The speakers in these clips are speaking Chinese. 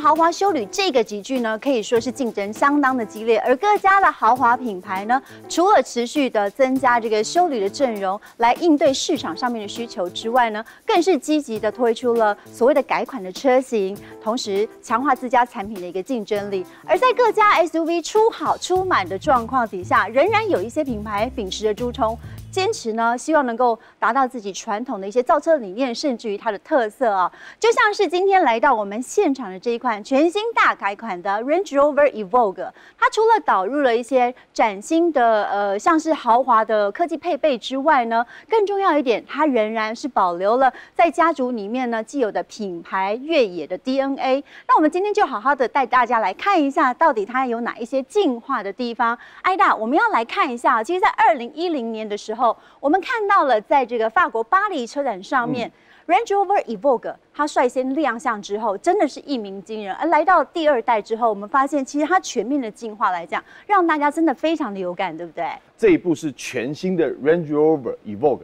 豪华休旅这个集聚呢，可以说是竞争相当的激烈，而各家的豪华品牌呢，除了持续的增加这个休旅的阵容来应对市场上面的需求之外呢，更是积极的推出了所谓的改款的车型，同时强化自家产品的一个竞争力。而在各家 SUV 出好出满的状况底下，仍然有一些品牌秉持着初衷，坚持呢，希望能够达到自己传统的一些造车理念，甚至于它的特色啊，就像是今天来到我们现场的这一款全新大改款的 Range Rover Evoque， 它除了导入了一些崭新的像是豪华的科技配备之外呢，更重要一点，它仍然是保留了在家族里面呢既有的品牌越野的 DNA。那我们今天就好好的带大家来看一下，到底它有哪一些进化的地方。艾达，我们要来看一下，其实，在2010年的时候，我们看到了在这个法国巴黎车展上面。Range Rover Evoque 它率先亮相之后，真的是一鸣惊人。而来到第二代之后，我们发现其实它全面的进化来讲，让大家真的非常的有感，对不对？ 这一部是全新的 Range Rover Evoque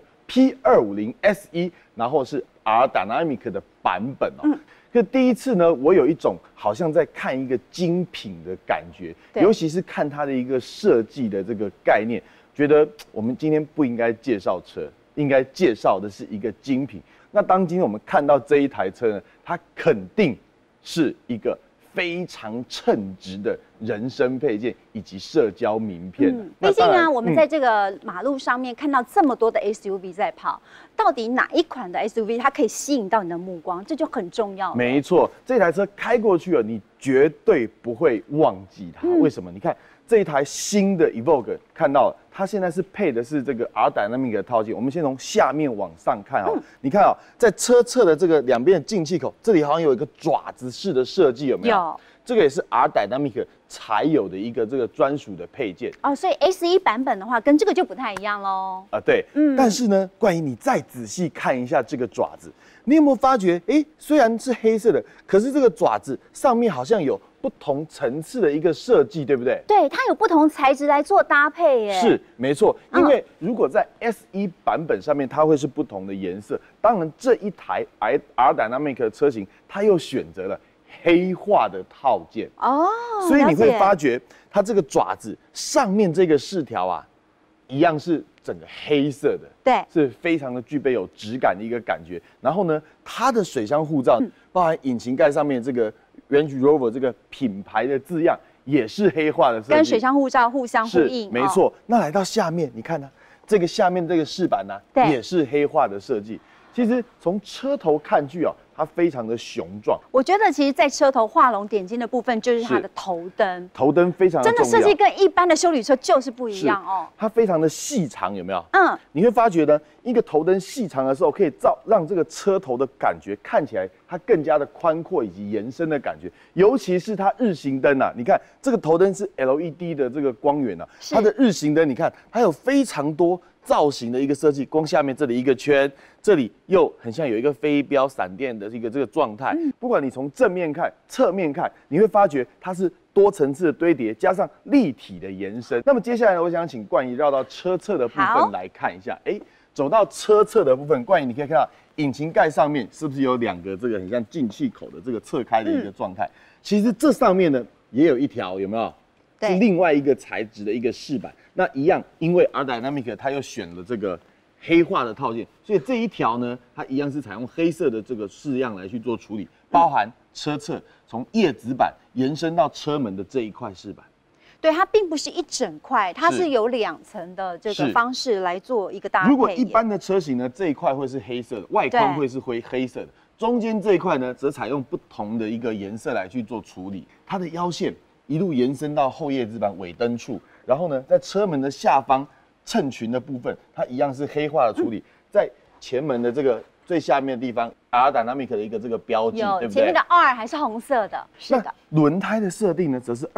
P250 SE， 然后是 R Dynamic 的版本哦。可第一次呢，我有一种好像在看一个精品的感觉，尤其是看它的一个设计的这个概念，觉得我们今天不应该介绍车，应该介绍的是一个精品。那当今天我们看到这一台车呢，它肯定是一个非常称职的人身配件以及社交名片。 毕竟啊，我们在这个马路上面看到这么多的 SUV 在跑，到底哪一款的 SUV 它可以吸引到你的目光，这就很重要了。 没错，这台车开过去了，你绝对不会忘记它。为什么？你看这一台新的 Evoque， 看到了它现在是配的是这个 R Dynamic 的套件。我们先从下面往上看啊，你看啊，在车侧的这个两边的进气口，这里好像有一个爪子式的设计，有没有？有。这个也是 R Dynamic 才有的一个这个专属的配件哦，所以 SE 版本的话跟这个就不太一样喽。 对，但是呢，冠仪你再仔细看一下这个爪子，你有没有发觉？虽然是黑色的，可是这个爪子上面好像有不同层次的一个设计，对不对？ 对，它有不同材质来做搭配耶。 是，没错。因为如果在 SE 版本上面，它会是不同的颜色。当然，这一台 R Dynamic 的车型，它又选择了黑化的套件哦，所以你会发觉它这个爪子上面这个饰条啊，一样是整个黑色的， 对， 是非常的具备有质感的一个感觉。然后呢，它的水箱护罩，包含引擎盖上面这个 Range Rover 这个品牌的字样，也是黑化的设计， 跟水箱护罩互相呼应。 没错。那来到下面，你看呢，这个下面这个饰板呢，也是黑化的设计。其实从车头看去啊，它非常的雄壮。 我觉得其实，在车头画龙点睛的部分，就是它的头灯。 头灯非常的重要， 真的设计跟一般的休旅车就是不一样哦。 它非常的细长，有没有？你会发觉呢，一个头灯细长的时候，可以让这个车头的感觉看起来它更加的宽阔以及延伸的感觉。尤其是它日行灯啊，你看这个头灯是 LED 的这个光源啊，它的日行灯你看它有非常多造型的一个设计，光下面这里一个圈，这里又很像有一个飞镖闪电的这个状态。不管你从正面看、侧面看，你会发觉它是多层次的堆叠，加上立体的延伸。那么接下来呢，我想请冠仪绕到车侧的部分来看一下。走到车侧的部分，冠仪你可以看到引擎盖上面是不是有两个这个很像进气口的这个侧开的一个状态？其实这上面呢也有一条，有没有？是另外一个材质的一个饰板。那一样，因为 R Dynamic 它又选了这个黑化的套件，所以这一条呢，它一样是采用黑色的这个式样来去做处理，包含车侧从叶子板延伸到车门的这一块饰板。 对，它并不是一整块，它是有2层的这个方式来做一个搭配。 如果一般的车型呢，这一块会是黑色的，外框会是黑色的，中间这一块呢，则采用不同的一个颜色来去做处理。它的腰线一路延伸到后叶子板尾灯处，然后呢，在车门的下方衬裙的部分，它一样是黑化的处理，在前门的这个最下面的地方 ，R Dynamic 的一个这个标记，对不对？ 前面的 R 还是红色的，是的。 轮胎的设定呢，则是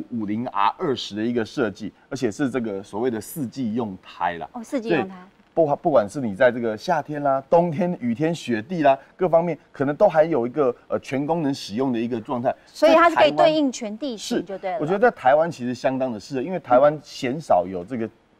235/50R20的一个设计，而且是这个所谓的4季用胎啦。 4季用胎。 不管是你在这个夏天啦、冬天、雨天、雪地啦，各方面可能都还有一个全功能使用的一个状态， 所以它是可以对应全地形就对了。 我觉得在台湾其实相当的适合，因为台湾鲜少有这个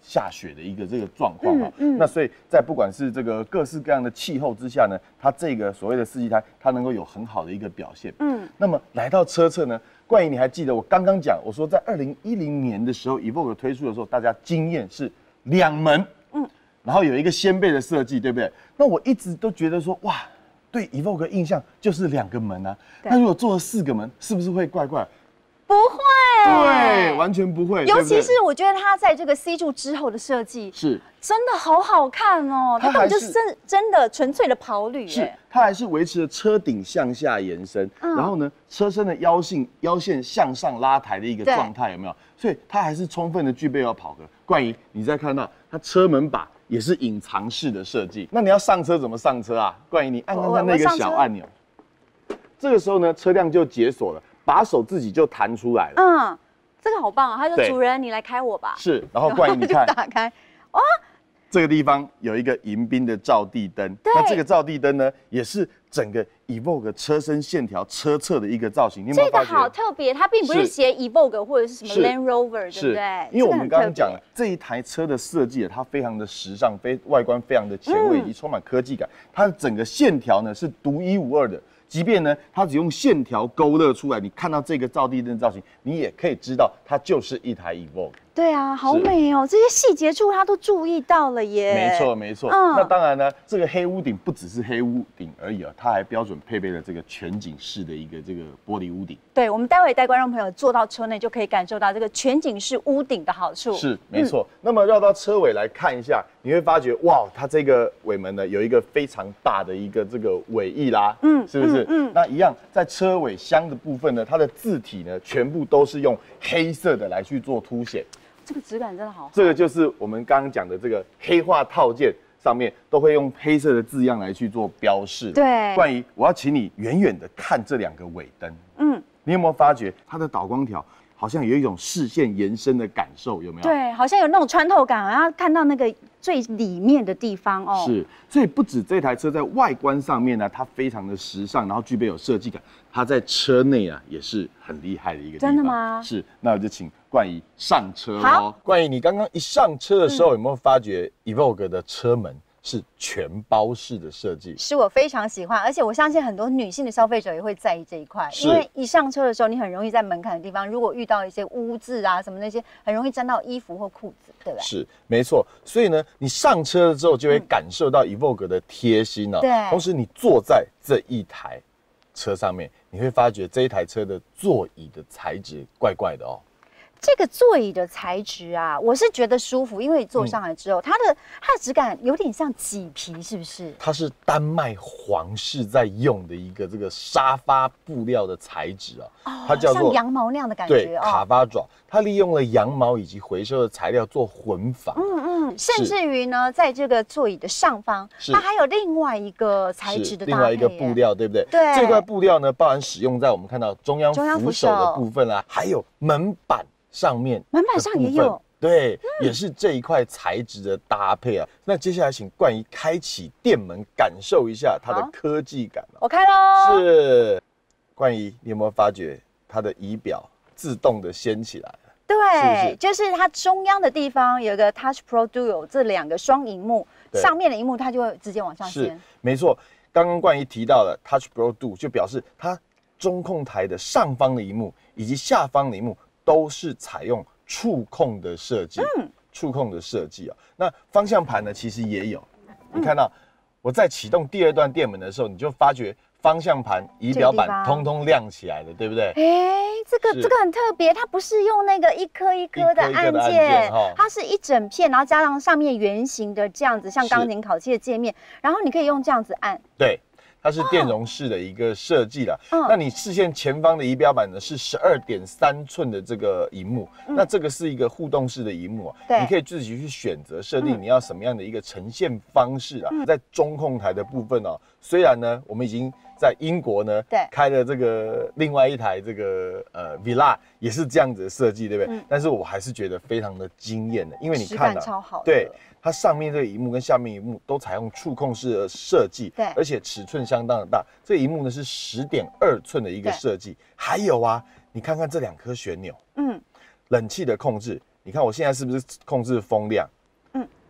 下雪的一个这个状况哈。那所以在不管是这个各式各样的气候之下呢，它这个所谓的4季胎，它能够有很好的一个表现。那么来到车侧呢，冠仪你还记得我刚刚讲，我说在2010年的时候 ，Evoque 推出的时候，大家惊艳是2门，然后有一个掀背的设计，对不对？那我一直都觉得说，哇，对 Evoque 印象就是2个门啊。那如果做了4个门，是不是会怪怪？ 不会， 对，完全不会。 尤其是我觉得它在这个 C 柱之后的设计是真的好好看哦，它根本就是真的纯粹的跑旅。 是，它还是维持了车顶向下延伸，然后呢，车身的腰线向上拉抬的一个状态，有没有？所以它还是充分的具备要跑格。冠仪，你再看到它车门把也是隐藏式的设计，那你要上车怎么上车啊？冠仪，你按看看那个小按钮，这个时候呢，车辆就解锁了。把手自己就弹出来了， 这个好棒啊！他说：“主人，你来开我吧。” 是，然后冠仪你看， 打开，哇， 这个地方有一个迎宾的照地灯，那这个照地灯呢，也是整个 Evoque 车身线条车侧的一个造型。你有没有发觉？ 这个好特别，它并不是写 Evoque 或者是什么 Land Rover， 对不对？ 因为我们刚刚讲了这一台车的设计，它非常的时尚，外观非常的前卫，以及充满科技感。它的整个线条呢是独一无二的。即便呢，它只用线条勾勒出来，你看到这个照地灯造型，你也可以知道它就是一台 Evoque。 对啊，好美哦，这些细节处它都注意到了耶。 没错，没错。那当然呢，这个黑屋顶不只是黑屋顶而已啊，它还标准配备了这个全景式的一个这个玻璃屋顶。 对，我们待会带观众朋友坐到车内，就可以感受到这个全景式屋顶的好处。 是，没错。那么绕到车尾来看一下，你会发觉哇，它这个尾门呢有一个非常大的一个这个尾翼啦，是不是？那一样在车尾箱的部分呢，它的字体呢全部都是用黑色的来去做凸显。 这个质感真的好。 这个就是我们刚刚讲的这个黑化套件上面都会用黑色的字样来去做标示。 对。 冠仪，我要请你远远的看这2个尾灯。你有没有发觉它的导光条好像有一种视线延伸的感受？有没有？ 对，好像有那种穿透感，然后看到那个最里面的地方哦。 是，所以不止这台车在外观上面呢，它非常的时尚，然后具备有设计感。它在车内啊也是很厉害的一个地方。 真的吗？ 是，那我就请冠仪上车哦。冠仪，你刚刚一上车的时候，有没有发觉 Evoque 的车门是全包式的设计？ 是我非常喜欢，而且我相信很多女性的消费者也会在意这一块，因为一上车的时候，你很容易在门槛的地方，如果遇到一些污渍啊什么那些，很容易沾到衣服或裤子，对不对？ 是，没错。所以呢，你上车了之后，就会感受到 Evoque 的贴心哦。 对。 同时，你坐在这一台车上面，你会发觉这一台车的座椅的材质怪怪的哦。 这个座椅的材质啊，我是觉得舒服，因为坐上来之后，它的质感有点像麂皮，是不是？ 它是丹麦皇室在用的一个这个沙发布料的材质啊，它叫做像羊毛那样的感觉。 对，卡巴爪，它利用了羊毛以及回收的材料做混纺。 甚至于呢，在这个座椅的上方，它还有另外一个材质的搭配， 另外一个布料，对不对？ 对， 这块布料呢，包含使用在我们看到中央扶手的部分啦，还有门板上面， 门板上也有， 对，也是这一块材质的搭配啊。那接下来请冠仪开启电门，感受一下它的科技感。 我开喽。 是，冠仪，你有没有发觉它的仪表自动的掀起来了？ 对，就是它中央的地方有一个 Touch Pro Duo 这2个双萤幕，上面的萤幕它就会直接往上掀。 是，没错。刚刚冠仪提到了 Touch Pro Duo， 就表示它中控台的上方的萤幕以及下方的萤幕都是采用触控的设计。触控的设计啊。那方向盘呢，其实也有。你看到我在启动第2段电门的时候，你就发觉方向盘、仪表板通通亮起来了，对不对？ 这个很特别，它不是用那个一颗一颗的按键，它是一整片，然后加上上面圆形的这样子，像钢琴烤漆的界面，然后你可以用这样子按。 对，它是电容式的一个设计啦。那你视线前方的仪表板呢是12.3寸的这个萤幕，那这个是一个互动式的萤幕啊，你可以自己去选择设定你要什么样的一个呈现方式啊。在中控台的部分哦，虽然呢我们已经在英国呢开了这个另外一台这个Villa 也是这样子的设计，对不对？但是我还是觉得非常的惊艳的，因为你看啊， 超好的， 对。它上面这个萤幕跟下面萤幕都采用触控式的设计， 对， 而且尺寸相当的大。这个萤幕呢是10.2寸的一个设计，还有啊，你看看这2颗旋钮，冷气的控制，你看我现在是不是控制风量？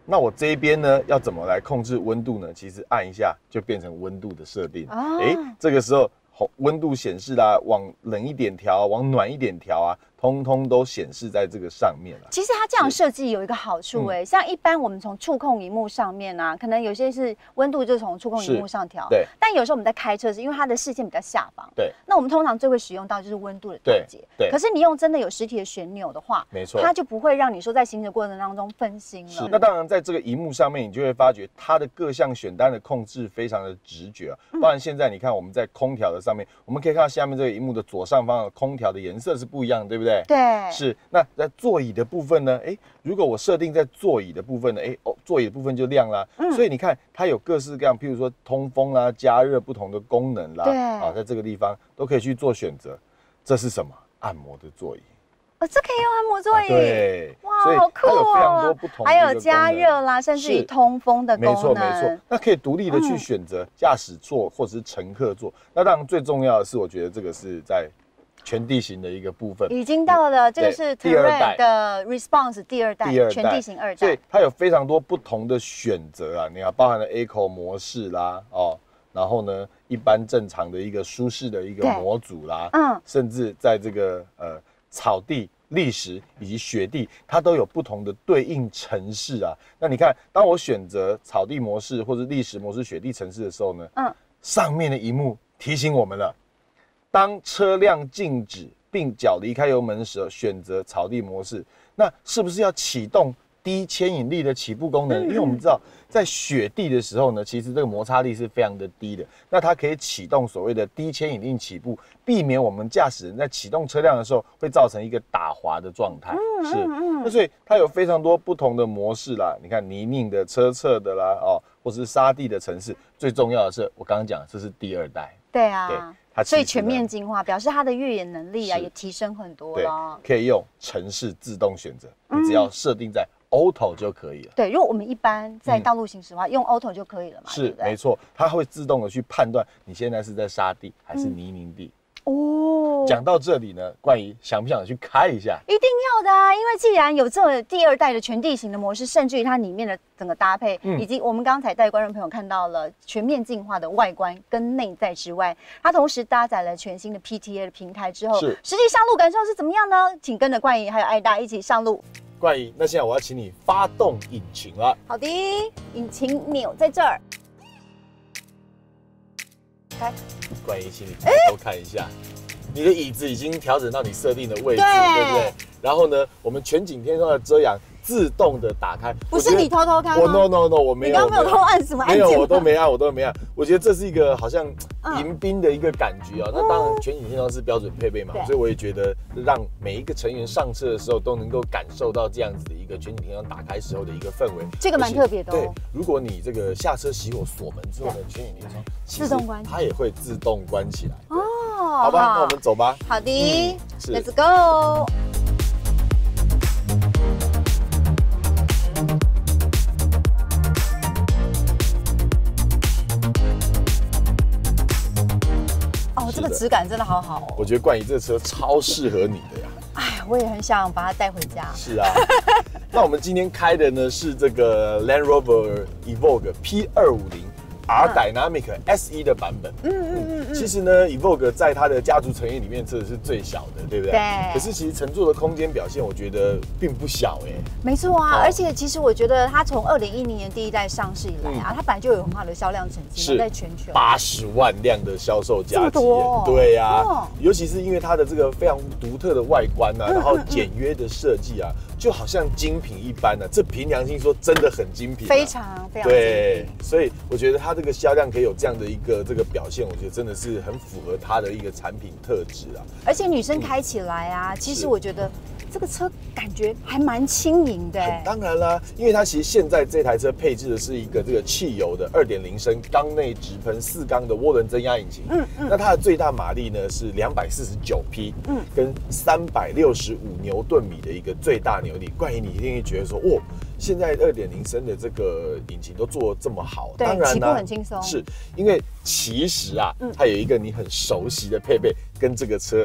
那我这一边呢，要怎么来控制温度呢？其实按一下就变成温度的设定。这个时候温度显示啦，往冷一点调，往暖一点调啊，通通都显示在这个上面了。 其实它这样设计有一个好处像一般我们从触控荧幕上面啊，可能有些是温度就从触控荧幕上调， 对。 但有时候我们在开车是因为它的视线比较下方， 对。 那我们通常最会使用到就是温度的调节，对。可是你用真的有实体的旋钮的话， 没错， 它就不会让你说在行驶过程当中分心了。 是。那当然，在这个荧幕上面，你就会发觉它的各项选单的控制非常的直觉啊。当然，现在你看我们在空调的上面，我们可以看到下面这个荧幕的左上方的空调的颜色是不一样的，对不对？ 对。 是。那在座椅的部分呢？如果我设定在座椅的部分呢？座椅的部分就亮啦。所以你看，它有各式各样，譬如说通风啦、加热不同的功能啦， 对， 在这个地方都可以去做选择。这是什么？按摩的座椅。 这可以用按摩座椅。 对， 哇，好酷哦！ 它有非常多不同的， 还有加热啦，甚至于通风的功能。 没错，没错。那可以独立的去选择驾驶座或者是乘客座。那当然最重要的是，我觉得这个是在全地形的一个部分， 已经到了这个是 Terrain 的 Response 第二代全地形2代， 所以它有非常多不同的选择啊，你看包含了 Eco 模式啦，然后呢一般正常的一个舒适的一个模组啦，甚至在这个草地、砾石以及雪地，它都有不同的对应程式啊。那你看，当我选择草地模式或者砾石模式、雪地程式的时候呢，上面的萤幕提醒我们了。当车辆静止并脚离开油门的时候，选择草地模式，那是不是要启动低牵引力的起步功能？因为我们知道，在雪地的时候呢，其实这个摩擦力是非常的低的，那它可以启动所谓的低牵引力起步，避免我们驾驶人在启动车辆的时候会造成一个打滑的状态。那所以它有非常多不同的模式啦。你看泥泞的、车侧的啦，或是沙地的城市，最重要的是我刚刚讲，这是第2代。 对啊。对。所以全面进化，表示它的越野能力啊也提升很多了。 可以用城市自动选择，你只要设定在 Auto 就可以了。 对，如果我们一般在道路行驶的话，用 Auto 就可以了嘛。 是，没错，它会自动的去判断你现在是在沙地还是泥泞地。讲到这里呢，冠仪想不想去开一下？ 一定要的啊！因为既然有这第2代的全地形的模式，甚至于它里面的整个搭配，以及我们刚才带观众朋友看到了全面进化的外观跟内在之外，它同时搭载了全新的 PTA 的平台之后，实际上路感受是怎么样呢？请跟着冠仪还有艾达一起上路。 冠仪，那现在我要请你发动引擎了。 好的，引擎钮在这儿。开。 冠仪，请你偷偷看一下。你的椅子已经调整到你设定的位置，对不对？然后呢，我们全景天窗的遮阳自动的打开。 不是你偷偷开吗？ 我 no， 我没有。 你刚刚没有偷按什么按键？ 没有，我都没按。我觉得这是一个好像迎宾的一个感觉啊。那当然，全景天窗是标准配备嘛，所以我也觉得让每一个成员上车的时候都能够感受到这样子的一个全景天窗打开时候的一个氛围。 这个蛮特别的。 对，如果你这个下车熄火锁门之后呢，全景天窗自动关， 它也会自动关起来。好吧，那我们走吧。 好的，Let's go。这个质感真的好好哦。 我觉得冠仪这车超适合你的呀。 哎，我也很想把它带回家。 是啊。那我们今天开的呢是这个 Land Rover Evoque P250R Dynamic SE 的版本。其实呢 ，Evoque 在它的家族成员里面真的是最小的，对不对？ 对。 可是其实乘坐的空间表现，我觉得并不小哎。 没错啊，而且其实我觉得它从2010年第1代上市以来啊，它本来就有很好的销量成绩，在全球 80万辆的销售佳绩。对呀，尤其是因为它的这个非常独特的外观啊，然后简约的设计啊，就好像精品一般啊。这凭良心说，真的很精品。 非常非常对，所以我觉得它这个销量可以有这样的一个这个表现，我觉得真的是很符合它的一个产品特质啊。 而且女生开起来啊，其实我觉得这个车感觉还蛮轻盈的。 当然啦，因为它其实现在这台车配置的是一个这个汽油的2.0升缸内直喷4缸的涡轮增压引擎。那它的最大马力呢是249匹，跟365牛顿米的一个最大扭力。冠仪，你一定会觉得说，哦，现在2.0升的这个引擎都做得这么好， 当然起步很轻松。 是因为其实啊，它有一个你很熟悉的配备跟这个车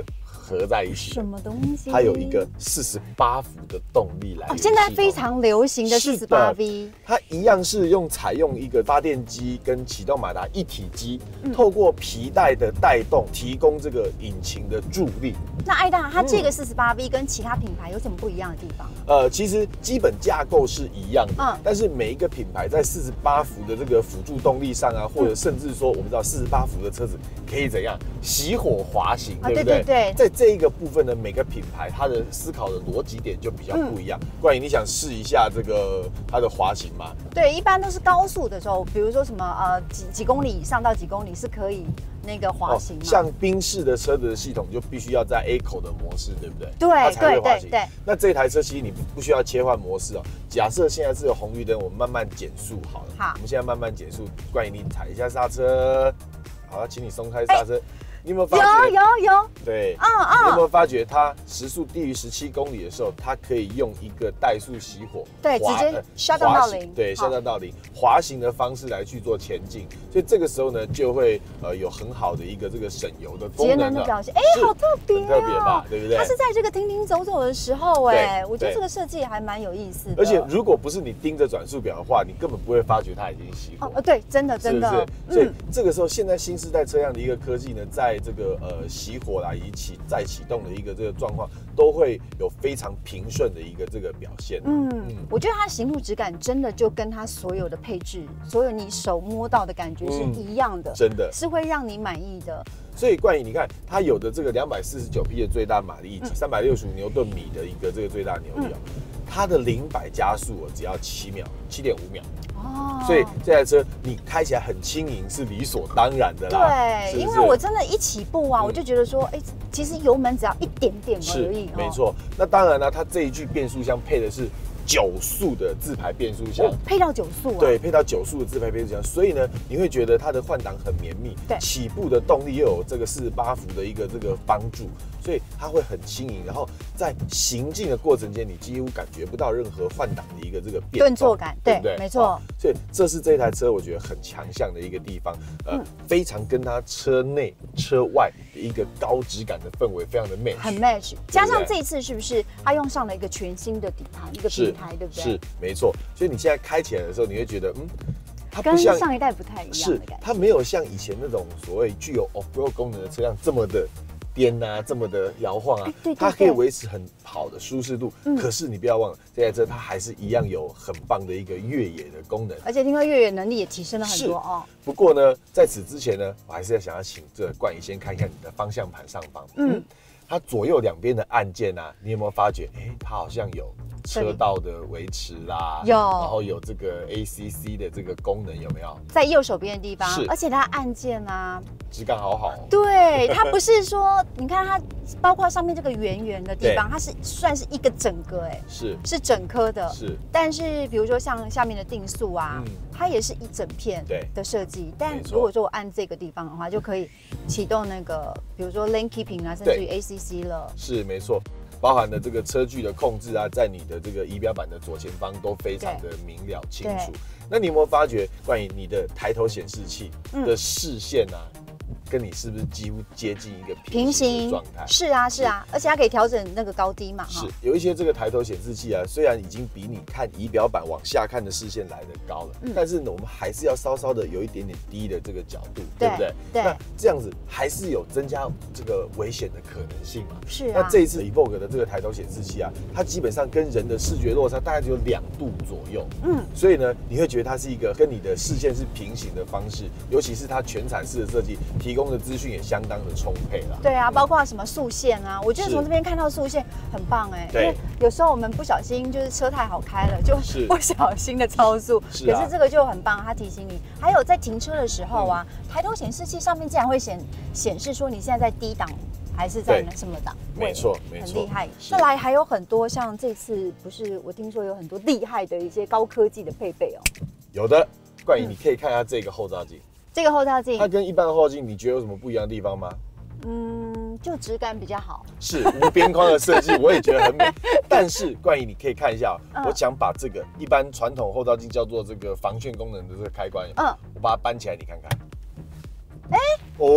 合在一起。 什么东西？ 它有一个48伏的动力来源系统。 现在非常流行的48V， 它一样是采用一个发电机跟启动马达一体机，透过皮带的带动提供这个引擎的助力。 那艾大，它这个48V跟其他品牌有什么不一样的地方？ 其实基本架构是一样的，但是每一个品牌在48伏的这个辅助动力上啊，或者甚至说我们知道48伏的车子可以怎样熄火滑行，对不对？ 对。 在这一个部分呢，每个品牌它的思考的逻辑点就比较不一样。冠颖，你想试一下这个它的滑行吗？ 对，一般都是高速的时候，比如说什么几公里以上到几公里是可以那个滑行嘛。 像宾士的车子的系统就必须要在 A 口的模式，对不对？ 对， 它才会滑行。 对。 那这台车其实你不需要切换模式哦。假设现在是有红绿灯，我们慢慢减速好了。好，我们现在慢慢减速。冠颖，你踩一下刹车。好，请你松开刹车。你有没有发觉？ 有。 对，你有没有发觉它时速低于17公里的时候，它可以用一个怠速熄火， 对，直接下降到0， 对，下降到0，滑行的方式来去做前进，所以这个时候呢，就会有很好的一个这个省油的功能，节能的表现。好特别， 很特别吧，对不对？ 它是在这个停停走走的时候，我觉得这个设计还蛮有意思的。 而且如果不是你盯着转速表的话，你根本不会发觉它已经熄火。 对，真的。 是不是？所以这个时候，现在新世代车辆的一个科技呢，在这个熄火啦以及再启动的一个这个状况，都会有非常平顺的一个这个表现。 我觉得它的行路质感真的就跟它所有的配置，所有你手摸到的感觉是一样的， 真的是会让你满意的。 所以冠颖，你看它有的这个249匹的最大马力以及365牛顿米的一个这个最大扭力它的0-100加速只要7.5秒。所以这台车你开起来很轻盈是理所当然的啦。 对，因为我真的一起步啊，我就觉得说，其实油门只要一点点而已。 没错。那当然呢，它这一具变速箱配的是9速的自排变速箱， 配到9速啊？ 对，配到9速的自排变速箱，所以呢，你会觉得它的换挡很绵密， 对， 起步的动力又有这个48伏的一个这个帮助，所以它会很轻盈，然后在行进的过程间，你几乎感觉不到任何换挡的一个这个变动顿挫感，对不对？没错。 所以这是这台车我觉得很强项的一个地方，非常跟它车内车外的一个高质感的氛围非常的 match， 很 match。加上这一次是不是它用上了一个全新的底盘，一个平台，对不对？ 是，没错。所以你现在开起来的时候，你会觉得，它跟上一代不太一样的感觉。 它没有像以前那种所谓具有 off-road 功能的车辆这么的颠啊，这么的摇晃啊，它可以维持很好的舒适度。可是你不要忘了，这台车它还是一样有很棒的一个越野的功能， 而且听说越野能力也提升了很多哦。 不过呢，在此之前呢，我还是想要请这个冠颖先看一看你的方向盘上方，它左右两边的按键啊，你有没有发觉？它好像有车道的维持啦， 有， 然后有这个 ACC 的这个功能，有没有？ 在右手边的地方， 是， 而且它按键啊， 质感好好。 对，它不是说，你看它，包括上面这个圆圆的地方，它是算是一个整个，是整颗的， 是。 但是比如说像下面的定速啊，它也是一整片的设计。但如果说我按这个地方的话，就可以启动那个，比如说 lane keeping 啊，甚至于 ACC 了。 是，没错。包含了这个车距的控制啊，在你的这个仪表板的左前方都非常的明了清楚。那你有没有发觉，关于你的抬头显示器的视线啊，跟你是不是几乎接近一个平行的状态？是啊， 而且它可以调整那个高低嘛。 是，有一些这个抬头显示器啊，虽然已经比你看仪表板往下看的视线来得高了，但是呢，我们还是要稍稍的有一点点低的这个角度，对不对？ 对。 那这样子还是有增加这个危险的可能性嘛？ 是啊。 那这一次 Evoque 的这个抬头显示器啊，它基本上跟人的视觉落差大概只有2度左右。所以呢，你会觉得它是一个跟你的视线是平行的方式，尤其是它全彩式的设计，提供的资讯也相当的充沛啦。 对啊，包括什么速限啊，我觉得从这边看到速限很棒因为有时候我们不小心就是车太好开了，就不小心的超速。可是这个就很棒，它提醒你。还有在停车的时候啊，抬头显示器上面竟然会显示说你现在在低档还是在什么档位， 没错， 很厉害。再来还有很多像这次不是我听说有很多厉害的一些高科技的配备哦。 有的，冠颖你可以看一下这个后照镜。 这个后照镜， 它跟一般的后照镜，你觉得有什么不一样的地方吗？ 就质感比较好。 是无边框的设计，我也觉得很美。但是冠颖，你可以看一下，我想把这个一般传统后照镜叫做这个防眩功能的这个开关，我把它搬起来，你看看。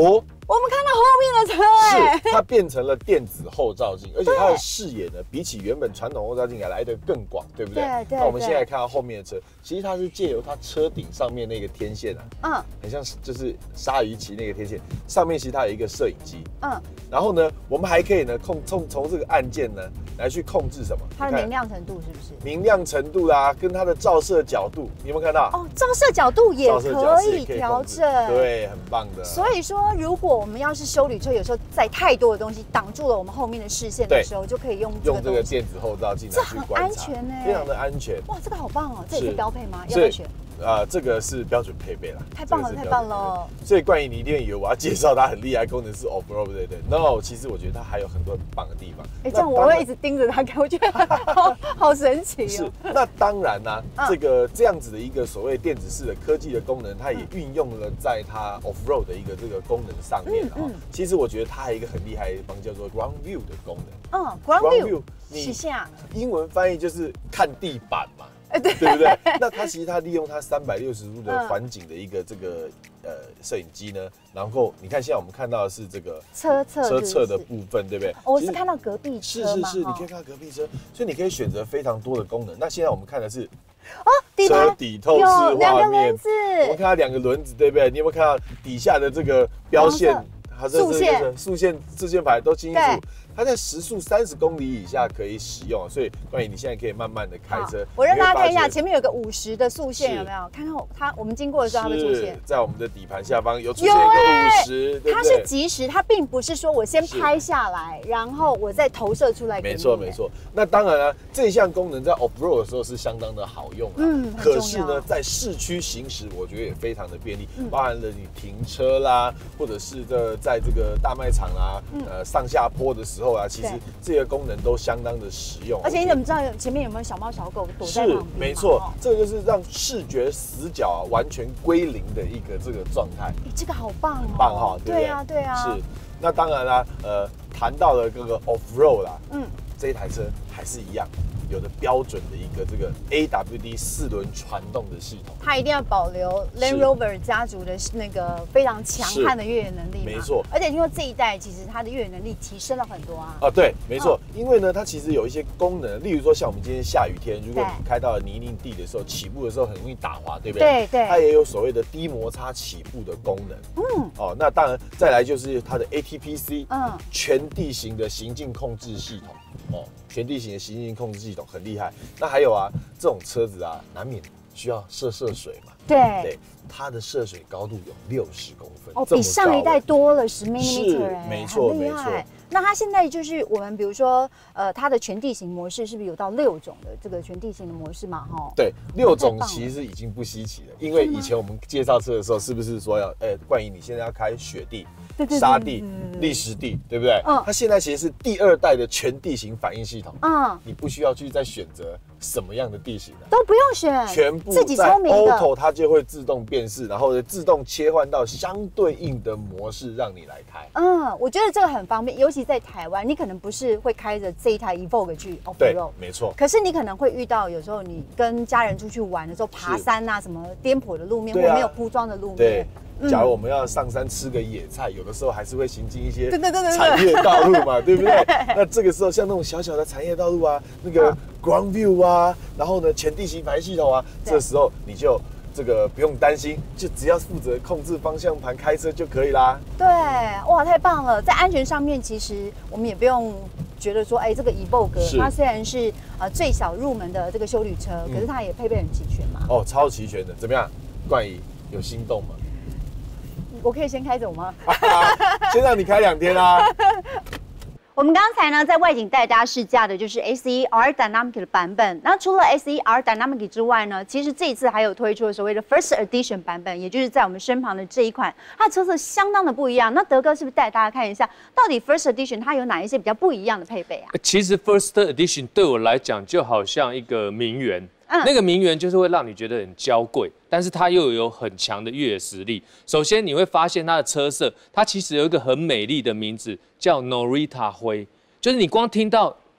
我们看到后面的车， 是它变成了电子后照镜，而且它的视野呢，比起原本传统后照镜来得更广，对不对？ 对。 那我们现在看到后面的车，其实它是借由它车顶上面那个天线很像就是鲨鱼鳍那个天线上面，其实它有一个摄影机，然后呢，我们还可以呢从这个按键呢来去控制什么？ 它的明亮程度是不是？ 明亮程度啦，跟它的照射角度，你有没有看到？ 哦，照射角度也可以调整， 对，很棒的。 所以说，如果我们要是休旅车，有时候载太多的东西挡住了我们后面的视线的时候，就可以用这个电子后照镜来去观察，这很安全呢， 非常的安全。 哇，这个好棒哦，这也是标配吗？要不要选？ 这个是标准配备啦， 太棒了，太棒了！ 所以冠宇，你一定以为我要介绍它很厉害功能是 off-road 对不对 ？No， 其实我觉得它还有很多很棒的地方。 这样我会一直盯着它看，我觉得好神奇哦。 是，那当然呢，这样子的一个所谓电子式的科技的功能，它也运用了在它 off-road 的一个这个功能上面其实我觉得它还有一个很厉害的地方，叫做 ground view 的功能。 ground view， 你英文翻译就是看地板嘛。对不对？那它其实利用它360度的环景的一个这个摄影机呢，然后你看现在我们看到的是这个车侧的部分，对不对？ 我是看到隔壁车是，你可以看到隔壁车，所以你可以选择非常多的功能。那现在我们看的是车底透视画面，我们看到2个轮子，对不对？你有没有看到底下的这个标线？速线牌都清楚。它在时速30公里以下可以使用，所以冠宇你现在可以慢慢的开车。 我让大家看一下，前面有个50的速线，有没有？看看我们经过的时候它会出现， 在我们的底盘下方有出现一个50，对不对？ 它是即时，它并不是说我先拍下来，然后我再投射出来给你。 没错。那当然了，这项功能在 off-road 的时候是相当的好用可是呢，在市区行驶，我觉得也非常的便利，包含了你停车啦，或者是在这个大卖场啦，上下坡的时候。其实这些功能都相当的实用， 而且你怎么知道前面有没有小猫小狗躲在旁边？是， 没错，这个就是让视觉死角完全归零的一个这个状态。 这个好棒哦， 很棒哈， 对啊。 是，那当然啦，谈到了这个 off-road 啦，这一台车还是一样。有的标准的一个这个 AWD 4轮传动的系统， 它一定要保留 Land Rover 家族的那个非常强悍的越野能力， 没错。 而且听说这一代其实它的越野能力提升了很多啊。 对，没错。因为呢，它其实有一些功能，例如说像我们今天下雨天，如果你开到了泥泞地的时候，起步的时候很容易打滑，对不对？对。它也有所谓的低摩擦起步的功能。那当然再来就是它的 ATPC，全地形的行进控制系统。全地形的行进控制系统很厉害。那还有这种车子难免需要涉水嘛。对，它的涉水高度有60公分， 比上一代多了10 mm， 是，没错。 那它现在就是我们比如说，它的全地形模式是不是有到6种的这个全地形的模式嘛？ 对，6种其实已经不稀奇了，因为以前我们介绍车的时候，是不是说冠宇你现在要开雪地、沙地、砾石地，对不对？它现在其实是第2代的全地形反应系统。你不需要去再选择什么样的地形了， 都不用选， 全部自己聪明的 Auto 它就会自动辨识，然后自动切换到相对应的模式让你来开。 我觉得这个很方便，尤其在台湾，你可能不是会开着这一台 Evoque 去 off-road， 对，没错。 可是你可能会遇到有时候你跟家人出去玩的时候，爬山什么颠簸的路面，或没有铺装的路面。 对。假如我们要上山吃个野菜，有的时候还是会行进一些产业道路嘛，对不对？那这个时候像那种小小的产业道路那个 ground view然后呢全地形反应系统这时候你就这个不用担心，就只要负责控制方向盘开车就可以啦。 对，哇，太棒了！在安全上面，其实我们也不用觉得说，这个 Evoque 它虽然是最小入门的这个休旅车，可是它也配备很齐全嘛。 超齐全的，怎么样？冠宇有心动吗？ 我可以先开走吗？ 先让你开2天我们刚才呢，在外景带大家试驾的就是 SE-R Dynamic 的版本。那除了 SE-R Dynamic 之外呢，其实这一次还有推出了所谓的 First Edition 版本，也就是在我们身旁的这一款，它的车色相当的不一样。那德哥是不是带大家看一下，到底 First Edition 它有哪一些比较不一样的配备啊？ 其实 First Edition 对我来讲就好像一个名媛。那个名媛就是会让你觉得很娇贵，但是它又有很强的越野实力。首先你会发现它的车色，它其实有一个很美丽的名字叫 Norita 灰，就是你光听到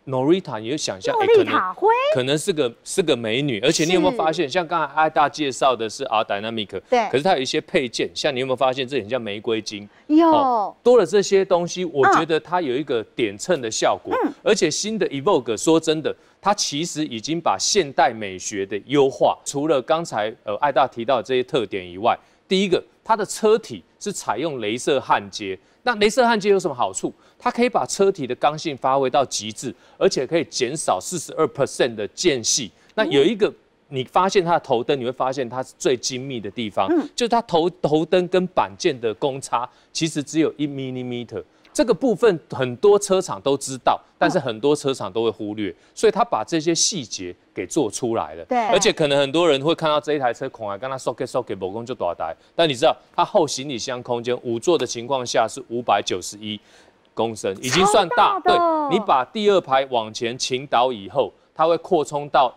Norita， 你就想象， 洛丽塔灰可能是个美女，而且你有没有发现，像刚才艾大介绍的是 R Dynamic， 对， 可是它有一些配件，像你有没有发现，这很像玫瑰金， 有多了这些东西，我觉得它有一个点衬的效果，而且新的 Evoque 说真的，它其实已经把现代美学的优化，除了刚才艾大提到的这些特点以外，第一个，它的车体是采用雷射焊接。那雷射焊接有什么好处？它可以把车体的刚性发挥到极致，而且可以减少42% 的间隙。那有一个，你发现它的头灯，你会发现它是最精密的地方，就是它头灯跟板件的公差其实只有1 mm。这个部分很多车厂都知道，但是很多车厂都会忽略，所以他把这些细节给做出来了。 对， 而且可能很多人会看到这一台车，恐来跟它收给某公就大台，但你知道它后行李箱空间5座的情况下是591公升，已经算大。对，你把第二排往前倾倒以后，它会扩充到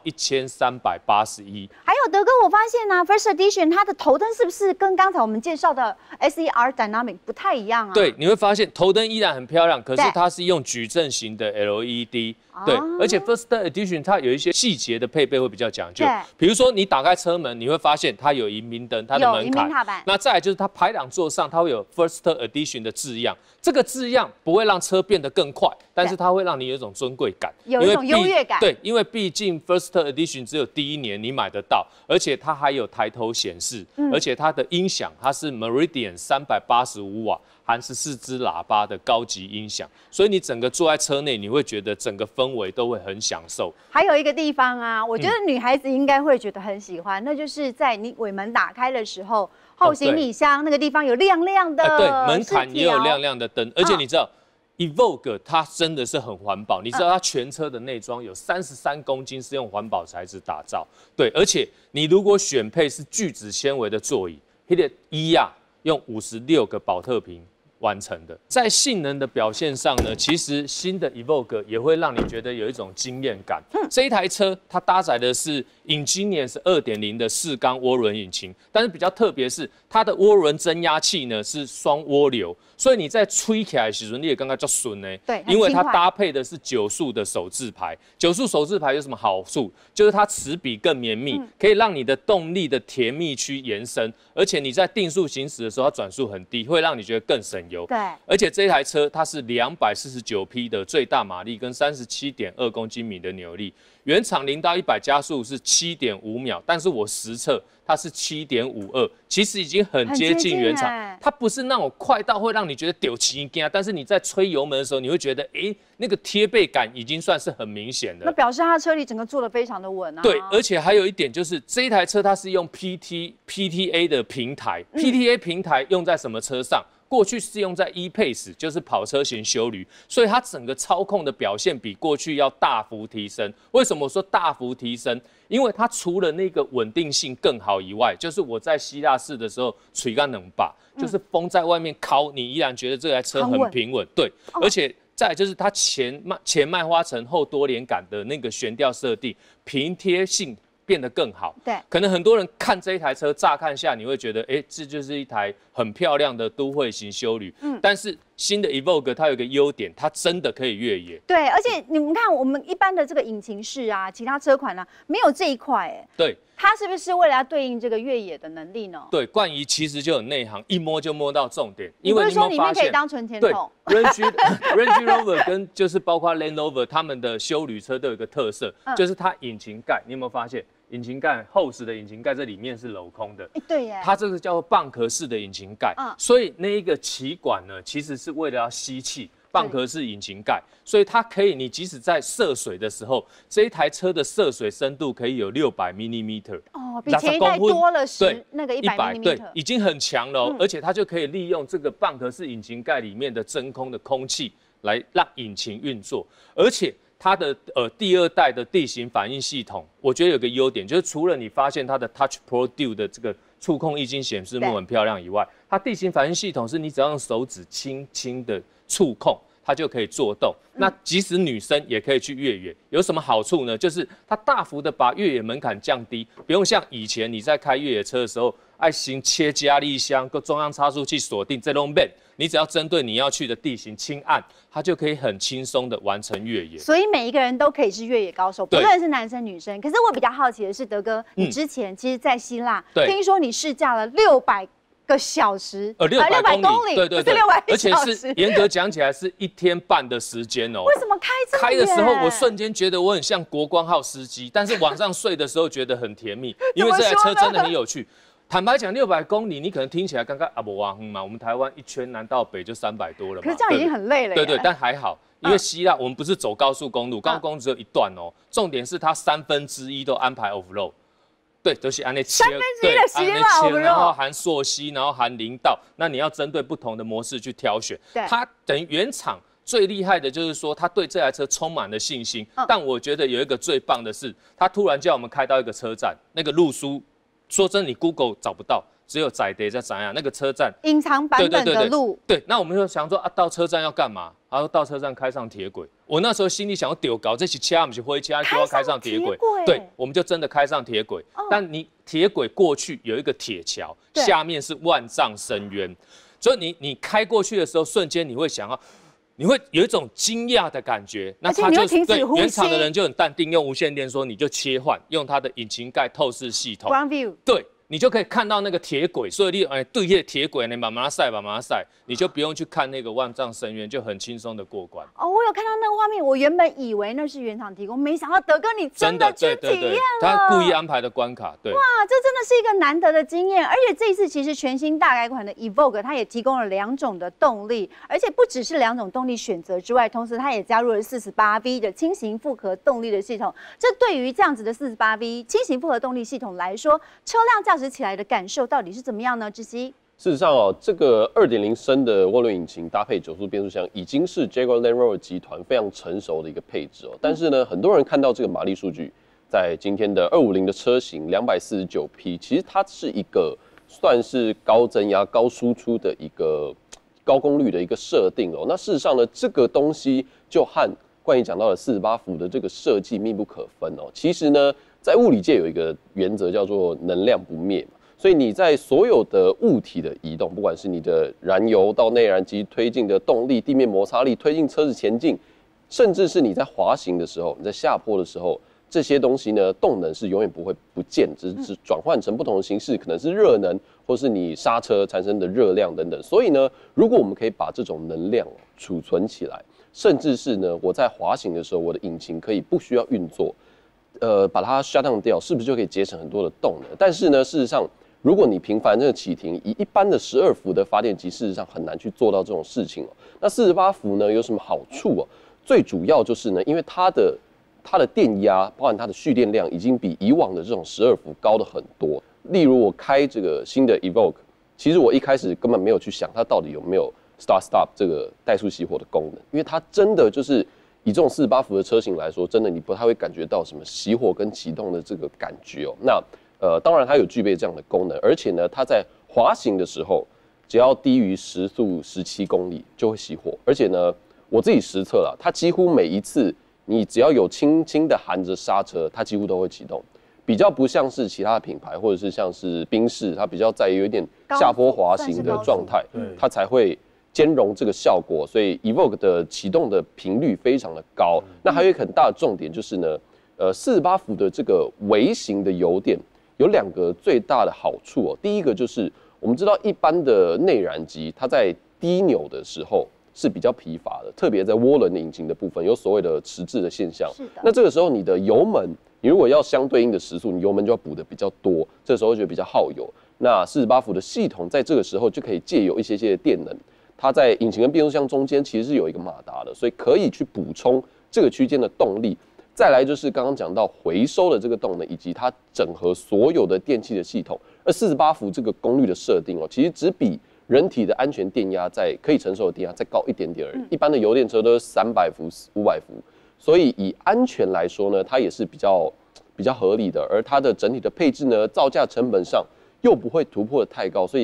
1381。 还有德哥，我发现啊 ，First Edition 它的头灯是不是跟刚才我们介绍的 SER Dynamic 不太一样啊？ 对，你会发现头灯依然很漂亮，可是它是用矩阵型的 LED。对，而且 First Edition 它有一些细节的配备会比较讲究，比如说你打开车门，你会发现它有迎宾灯，它的门槛。那再来就是它排挡座上，它会有 First Edition 的字样，这个字样不会让车变得更快，但是它会让你有一种尊贵感， 有一种优越感。 对，因为毕竟 First Edition 只有第一年你买得到，而且它还有抬头显示，而且它的音响它是 Meridian 385瓦。含14支喇叭的高级音响，所以你整个坐在车内，你会觉得整个氛围都会很享受。 还有一个地方啊，我觉得女孩子应该会觉得很喜欢，那就是在你尾门打开的时候，后行李箱那个地方有亮亮的， 对，门槛也有亮亮的灯，而且你知道。Evoque 它真的是很环保，你知道它全车的内装有33公斤是用环保材质打造，对，而且你如果选配是聚酯纤维的座椅，它的衣啊用56个保特瓶完成的。在性能的表现上呢，其实新的 Evoque 也会让你觉得有一种惊艳感。这一台车它搭载的是 Ingenious 2.0的4缸涡轮引擎，但是比较特别是它的涡轮增压器呢是双涡流，所以你在吹起来的时候，你也刚刚叫顺呢。 对， 因为它搭配的是9速的手自排。9速手自排有什么好处？就是它齿比更绵密，可以让你的动力的甜蜜区延伸，而且你在定速行驶的时候，它转速很低，会让你觉得更省油。 对， 而且这台车它是249匹的最大马力跟37.2公斤米的扭力，原厂0到100加速是7.5秒，但是我实测它是7.52，其实已经很接近原厂。它不是那种快到会让你觉得丢气惊，但是你在吹油门的时候，你会觉得那个贴背感已经算是很明显的。 那表示它的车里整个坐得非常的稳啊。 对，而且还有一点就是这一台车它是用 PTA 的平台，PTA 平台用在什么车上？过去是用在 E-Pace， 就是跑车型休旅，所以它整个操控的表现比过去要大幅提升。为什么我说大幅提升？因为它除了那个稳定性更好以外，就是我在希腊式的时候垂竿能把，就是风在外面敲，你依然觉得这台车很平稳。对，而且再来就是它前麦花臣后多连杆的那个悬吊设定，平贴性变得更好。 对， 可能很多人看这一台车，乍看下你会觉得，这就是一台很漂亮的都会型休旅。但是新的 Evoque 它有一个优点，它真的可以越野。 对，而且你们看，我们一般的这个引擎室啊，其他车款啊，没有这一块。 对。 它是不是为了要对应这个越野的能力呢？ 对，冠仪其实就有内行，一摸就摸到重点。 因为你说里面可以当纯天筒。 对 ，Range Rover 跟就是包括 Land Rover 他们的休旅车都有一个特色，就是它引擎盖，你有没有发现？引擎盖厚实的引擎盖这里面是镂空的， 对耶， 它这个叫做蚌壳式的引擎盖，所以那一个气管呢，其实是为了要吸气，蚌壳式引擎盖，所以它可以，你即使在涉水的时候，这一台车的涉水深度可以有600 mm， 哦，比前一代多了那个100 mm， 对，已经很强了，而且它就可以利用这个蚌壳式引擎盖里面的真空的空气来让引擎运作，而且。它的第2代的地形反应系统，我觉得有个优点，就是除了你发现它的 Touch Pro Duo 的这个触控液晶显示幕很漂亮以外，它地形反应系统是你只要用手指轻轻的触控， 它就可以做动。那即使女生也可以去越野，有什么好处呢？就是它大幅的把越野门槛降低，不用像以前你在开越野车的时候，爱先切加力箱、跟中央差速器锁定这种 man， 你只要针对你要去的地形轻按，它就可以很轻松的完成越野。 所以每一个人都可以是越野高手，不论是男生女生。可是我比较好奇的是，德哥，你之前其实在希腊，听说你试驾了600个小时，600公里，对，是600小时， 而且是严格讲起来是1天半的时间哦。 为什么开这么远？ 开的时候，我瞬间觉得我很像国光号司机，但是晚上睡的时候觉得很甜蜜，因为这台车真的很有趣。坦白讲，600公里你可能听起来刚刚不哇嘛，我们台湾一圈南到北就300多了嘛。 可是这样已经很累了。 对，但还好，因为希腊我们不是走高速公路，高速公路只有一段哦，重点是它1/3都安排 off road。对，都是按那切， 对， 然后含溯溪，然后含林道，那你要针对不同的模式去挑选。它等于原厂最厉害的就是说，他对这台车充满了信心。但我觉得有一个最棒的是，他突然叫我们开到一个车站，那个路书，说真的，你 Google 找不到，只有载得在怎样那个车站隐藏版本的路。 对，那我们就想说啊，到车站要干嘛？然后到车站开上铁轨。我那时候心里想要丢搞这些车不是灰车，就要开上铁轨。对，我们就真的开上铁轨。但你铁轨过去有一个铁桥，下面是万丈深渊，所以你开过去的时候，瞬间你会想要。你会有一种惊讶的感觉，那他就对原厂的人就很淡定，用无线电说你就切换，用它的引擎盖透视系统， Ground View， 对你就可以看到那个铁轨，所以你对那铁轨你慢慢赛，你就不用去看那个万丈深渊，就很轻松的过关。 哦，我有看到那个画面，我原本以为那是原厂提供，没想到德哥你真的去体验了， 他故意安排的关卡，对， 哇，这真的是一个难得的经验。而且这一次其实全新大改款的 Evoque 它也提供了2种的动力，而且不只是2种动力选择之外，同时它也加入了 48V 的轻型复合动力的系统。这对于这样子的 48V 轻型复合动力系统来说，车辆驾驶起来的感受到底是怎么样呢？志熙， 事实上哦，这个2.0升的涡轮引擎搭配9速变速箱，已经是 Jaguar Land Rover 集团非常成熟的一个配置哦。但是呢，很多人看到这个马力数据，在今天的250的车型249匹，其实它是一个算是高增压、高输出的一个高功率的一个设定哦。那事实上呢，这个东西就和冠逸讲到的48伏的这个设计密不可分哦。其实呢，在物理界有一个原则叫做能量不灭嘛。所以你在所有的物体的移动，不管是你的燃油到内燃机推进的动力、地面摩擦力推进车子前进，甚至是你在滑行的时候、你在下坡的时候，这些东西呢，动能是永远不会不见，只是转换成不同的形式，可能是热能，或是你刹车产生的热量等等。所以呢，如果我们可以把这种能量储存起来，甚至是呢，我在滑行的时候，我的引擎可以不需要运作，把它 shut down 掉，是不是就可以节省很多的动能？但是呢，事实上，如果你频繁这个启停，以一般的12伏的发电机，事实上很难去做到这种事情哦。那48伏呢有什么好处哦？最主要就是呢，因为它的电压，包含它的蓄电量，已经比以往的这种12伏高的很多。例如我开这个新的 Evoque， 其实我一开始根本没有去想它到底有没有 Start Stop 这个怠速熄火的功能，因为它真的就是以这种48伏的车型来说，真的你不太会感觉到什么熄火跟启动的这个感觉哦。那当然它有具备这样的功能，而且呢，它在滑行的时候，只要低于时速17公里就会熄火。而且呢，我自己实测了，它几乎每一次你只要有轻轻的含着刹车，它几乎都会启动。比较不像是其他的品牌，或者是像是宾士，它比较在于有一点下坡滑行的状态，它才会兼容这个效果。所以 Evoque 的启动的频率非常的高。那还有一个很大的重点就是呢，48伏的这个微型的油电。有2个最大的好处哦。第一个就是我们知道一般的内燃机，它在低扭的时候是比较疲乏的，特别在涡轮引擎的部分有所谓的迟滞的现象。那这个时候你的油门，你如果要相对应的时速，你油门就要补的比较多，这时候就比较耗油。那48伏的系统在这个时候就可以借由一些的电能，它在引擎跟变速箱中间其实是有一个马达的，所以可以去补充这个区间的动力。再来就是刚刚讲到回收的这个动能，以及它整合所有的电器的系统。而48伏这个功率的设定哦，其实只比人体的安全电压在可以承受的电压再高一点点而已。一般的油电车都是300伏、500伏，所以以安全来说呢，它也是比较合理的。而它的整体的配置呢，造价成本上又不会突破的太高，所以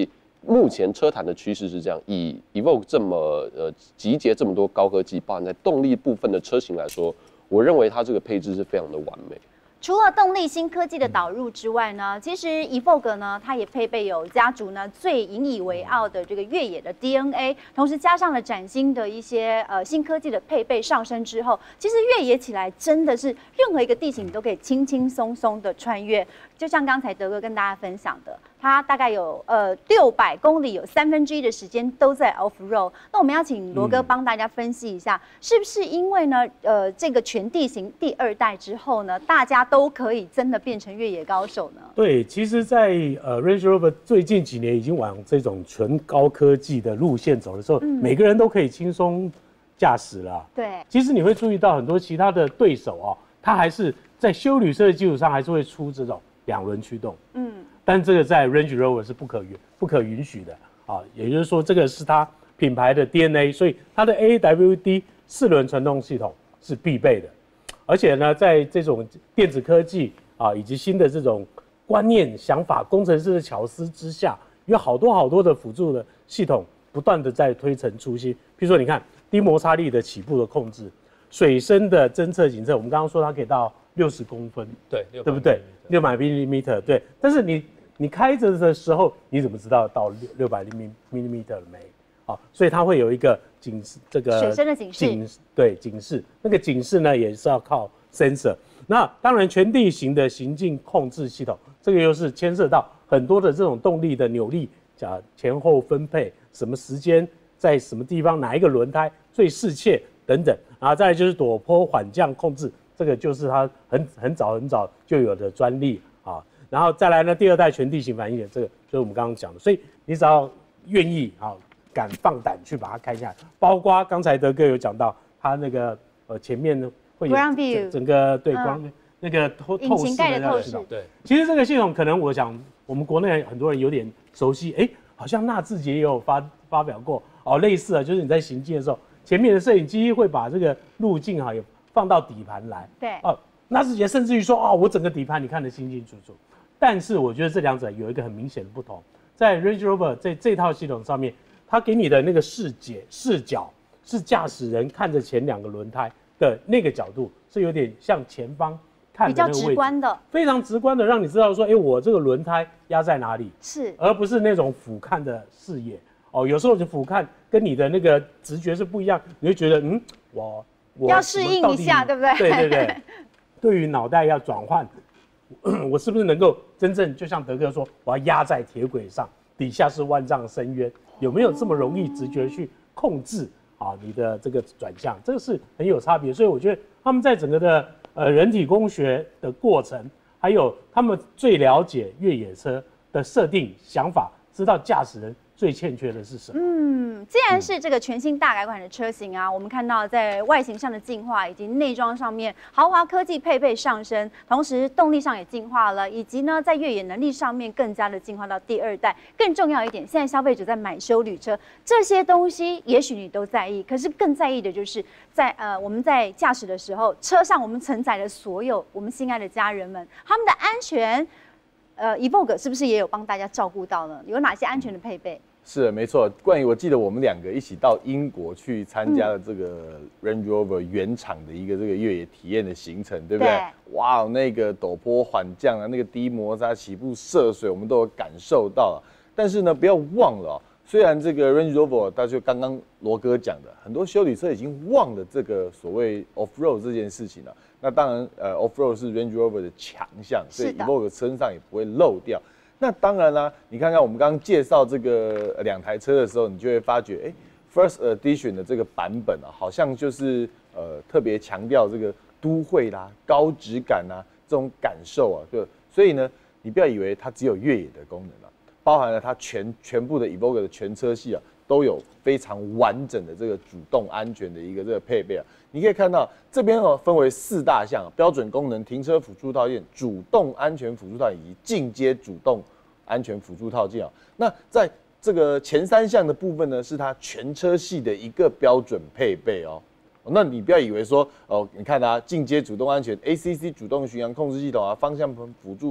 目前车坛的趋势是这样，以 Evoque 这么集结这么多高科技，包含在动力部分的车型来说，我认为它这个配置是非常的完美。 除了动力新科技的导入之外呢，其实 Evoque 呢，它也配备有家族呢最引以为傲的这个越野的 DNA， 同时加上了崭新的一些新科技的配备上升之后，其实越野起来真的是任何一个地形你都可以轻轻松松的穿越。就像刚才德哥跟大家分享的，它大概有600公里，有1/3的时间都在 off road。那我们要请罗哥帮大家分析一下，是不是因为呢这个全地形第2代之后呢，大家都可以真的变成越野高手呢？ 对，其实在Range Rover 最近几年已经往这种纯高科技的路线走的时候，每个人都可以轻松驾驶了。 对， 其实你会注意到很多其他的对手哦，他还是在休旅车的基础上还是会出这种2轮驱动，但这个在 Range Rover 是不可允许的啊，也就是说这个是它品牌的 DNA， 所以它的 AWD 4轮传动系统是必备的，而且呢，在这种电子科技啊以及新的这种观念、想法、工程师的巧思之下，有好多的辅助的系统不断的在推陈出新。比如说，你看低摩擦力的起步的控制，水深的侦测警测，我们刚刚说它可以到60公分， 对不对？600 mm， 对。但是你开着的时候，你怎么知道到600 mm 了没？啊，所以它会有一个这个水深的警示， 对，警示。那个警示呢，也是要靠 sensor。那当然，全地形的行进控制系统，这个又是牵涉到很多的这种动力的扭力，前后分配，什么时间在什么地方，哪一个轮胎最适切等等。然后再来就是陡坡缓降控制，这个就是它很早就有的专利啊。然后再来呢，第2代全地形反应点，这个就是我们刚刚讲的。所以你只要愿意啊，敢放胆去把它开下来，包括刚才德哥有讲到，它那个前面会有整个对光那个透视的那个系统。对，其实这个系统可能我想我们国内很多人有点熟悉，好像纳智捷也有发表过哦，类似啊，就是你在行进的时候，前面的摄影机会把这个路径也放到底盘来。 对， 纳智捷甚至于说我整个底盘你看得清清楚楚。但是我觉得这两者有一个很明显的不同，在 Range Rover 在这套系统上面，它给你的那个视角是驾驶人看着前2个轮胎的那个角度，是有点向前方看的那个位置， 比较直观的， 非常直观的让你知道说，我这个轮胎压在哪里， 是， 而不是那种俯瞰的视野。有时候就俯瞰跟你的那个直觉是不一样，你会觉得我要适应一下，对不对？ 对，对于脑袋要转换。我是不是能够真正就像德哥说，我要压在铁轨上，底下是万丈深渊，有没有这么容易直觉去控制你的这个转向？这个是很有差别。所以我觉得他们在整个的人体工学的过程，还有他们最了解越野车的设定想法，知道驾驶人最欠缺的是什么？ 既然是这个全新大改款的车型啊，我们看到在外形上的进化，以及内装上面豪华科技配备上升，同时动力上也进化了，以及呢在越野能力上面更加的进化到第2代。更重要一点，现在消费者在买休旅车，这些东西也许你都在意，可是更在意的就是在我们在驾驶的时候，车上我们承载的所有我们心爱的家人们，他们的安全。Evoque 是不是也有帮大家照顾到呢？有哪些安全的配备？ 是没错，冠宇，我记得我们2个一起到英国去参加了这个 Range Rover 原厂的一个这个越野体验的行程，对不对？哇，那个陡坡缓降啊，那个低摩擦起步涉水，我们都有感受到。但是呢，不要忘了虽然这个 Range Rover， 它就刚刚罗哥讲的，很多休旅车已经忘了这个所谓 off road 这件事情了。那当然，off road 是 Range Rover 的强项，所以 Evoque 身上也不会漏掉。那当然啦，你看看我们刚刚介绍这个2台车的时候，你就会发觉，First Edition 的这个版本好像就是特别强调这个都会啦、高质感啊这种感受对，所以呢，你不要以为它只有越野的功能包含了它全部的 Evoque 的全车系都有非常完整的这个主动安全的一个这个配备你可以看到这边分为4大项：标准功能、停车辅助套件、主动安全辅助套件以及进阶主动安全辅助套件那在这个前3项的部分呢，是它全车系的一个标准配备那你不要以为说你看进阶主动安全 ACC 主动巡航控制系统方向盘辅助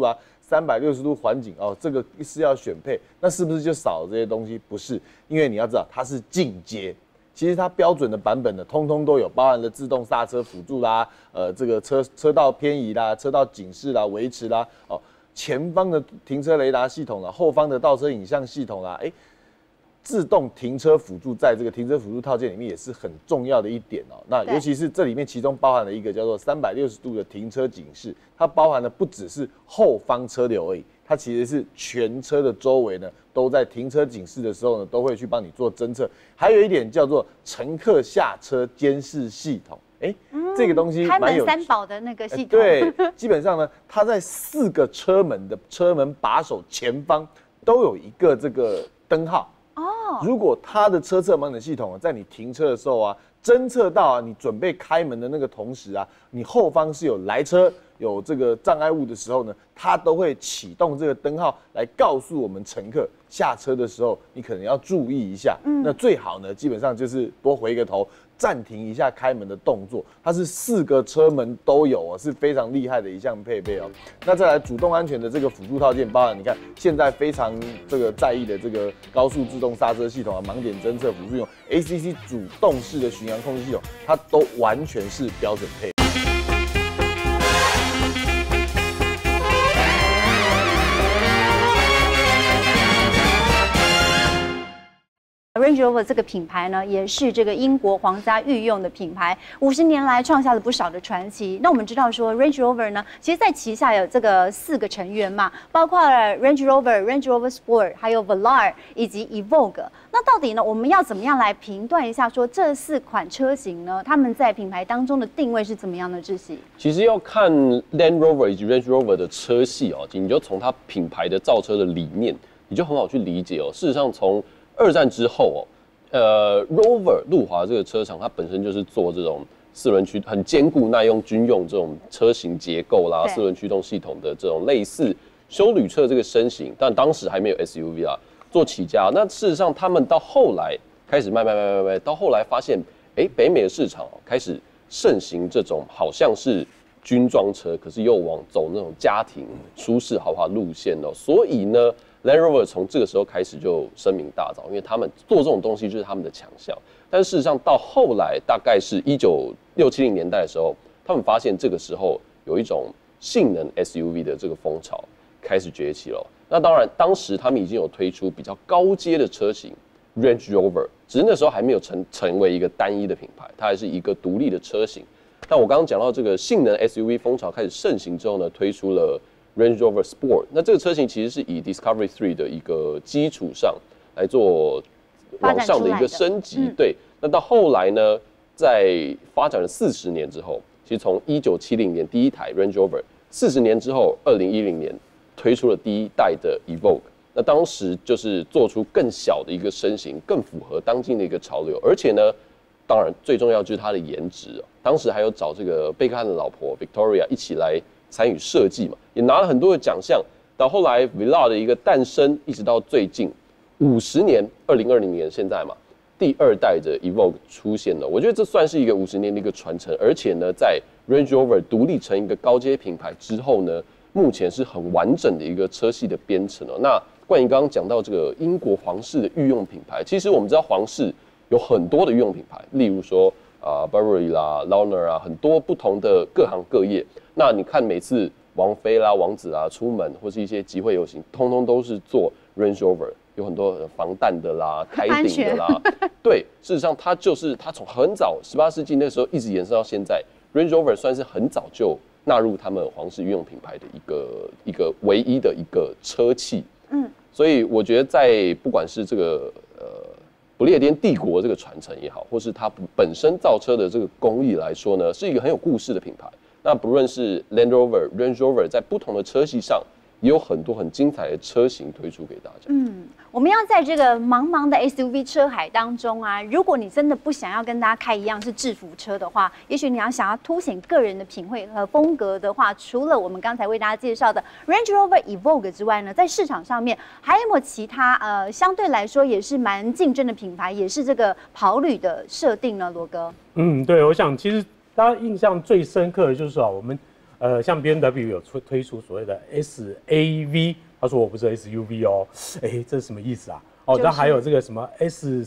360度环景哦，这个是要选配，那是不是就少了这些东西？不是，因为你要知道它是进阶。其实它标准的版本呢，通通都有，包含了自动刹车辅助啦，这个车道偏移啦，车道警示啦，维持啦，哦，前方的停车雷达系统啦，后方的倒车影像系统啦，自动停车辅助在这个停车辅助套件里面也是很重要的一点哦。那尤其是这里面其中包含了一个叫做360度的停车警示，它包含的不只是后方车流而已。它其实是全车的周围呢，都在停车警示的时候呢，都会去帮你做侦测。还有一点叫做乘客下车监视系统，这个东西开门三宝的那个系统。 对，基本上呢，它在4个车门的车门把手前方都有一个这个灯号。如果它的车侧门的系统在你停车的时候啊，侦测到你准备开门的那个同时啊，你后方是有来车。有这个障碍物的时候呢，它都会启动这个灯号来告诉我们乘客下车的时候，你可能要注意一下。那最好呢，基本上就是多回个头，暂停一下开门的动作。它是4个车门都有哦，是非常厉害的一项配备哦。那再来主动安全的这个辅助套件，包含你看现在非常这个在意的这个高速自动刹车系统啊，盲点侦测辅助用 ACC 主动式的巡洋控制系统，它都完全是标准配备。 Range Rover 这个品牌呢，也是这个英国皇家御用的品牌，50年来创下了不少的传奇。那我们知道说 Range Rover 呢，其实在旗下有这个4个成员嘛，包括了 Range Rover、Range Rover Sport， 还有 Velar 以及 Evoque。那到底呢，我们要怎么样来评断一下说这4款车型呢，他们在品牌当中的定位是怎么样的？志祺， 其实要看 Land Rover 以及 Range Rover 的车系哦，你就从它品牌的造车的理念，你就很好去理解哦。事实上从2战之后Rover 路华这个车厂，它本身就是做这种4轮驱很坚固耐用军用这种车型结构啦，4轮驱动系统的这种类似休旅车这个身形，但当时还没有 SUV 啊，做起家。那事实上他们到后来开始卖，到后来发现，北美的市场开始盛行这种好像是军装车，可是又往走那种家庭舒适豪华路线哦，所以呢。Land Rover 从这个时候开始就声名大噪，因为他们做这种东西就是他们的强项。但事实上到后来，大概是1960、70年代的时候，他们发现这个时候有一种性能 SUV 的这个风潮开始崛起了。那当然，当时他们已经有推出比较高阶的车型 Range Rover， 只是那时候还没有成为一个单一的品牌，它还是一个独立的车型。但我刚刚讲到这个性能 SUV 风潮开始盛行之后呢，推出了Range Rover Sport， 那这个车型其实是以 Discovery 3的一个基础上来做往上的一个升级。对，那到后来呢，在发展了40年之后，其实从1970年第一台 Range Rover，40年之后，2010年推出了第一代的 Evoque。那当时就是做出更小的一个身形，更符合当今的一个潮流，而且呢，当然最重要就是它的颜值哦。当时还有找这个贝克汉的老婆 Victoria 一起来参与设计嘛，也拿了很多的奖项。到后来 Velar 的一个诞生，一直到最近50年，2020年现在嘛，第2代的 Evoque 出现了。我觉得这算是一个50年的一个传承，而且呢，在 Range Rover 独立成一个高阶品牌之后呢，目前是很完整的一个车系的编程哦。那冠莹刚刚讲到这个英国皇室的御用品牌，其实我们知道皇室有很多的御用品牌，例如说Burberry 啦、Launer 啊，很多不同的各行各业。那你看每次王妃啦、王子啦出门或是一些集会游行，通通都是做 Range Rover， 有很多防弹的啦、开顶的啦。对，事实上它从很早18世纪那时候一直延伸到现在 ，Range Rover 算是很早就纳入他们皇室御用品牌的一个唯一的一个车系。所以我觉得在不管是这个不列颠帝国这个传承也好，或是它本身造车的这个工艺来说呢，是一个很有故事的品牌。那不论是 Land Rover、Range Rover， 在不同的车系上，也有很多很精彩的车型推出给大家。 我们要在这个茫茫的 SUV 车海当中啊，如果你真的不想要跟大家开一样是制服车的话，也许你想要凸显个人的品味和风格的话，除了我们刚才为大家介绍的 Range Rover Evoque 之外呢，在市场上面还有没有其他相对来说也是蛮竞争的品牌，也是这个跑旅的设定呢？罗哥， 对，我想其实大家印象最深刻的就是我们像 BMW 有推出所谓的 SAV， 他说我不是 SUV 哦，这是什么意思啊？哦，那还有这个什么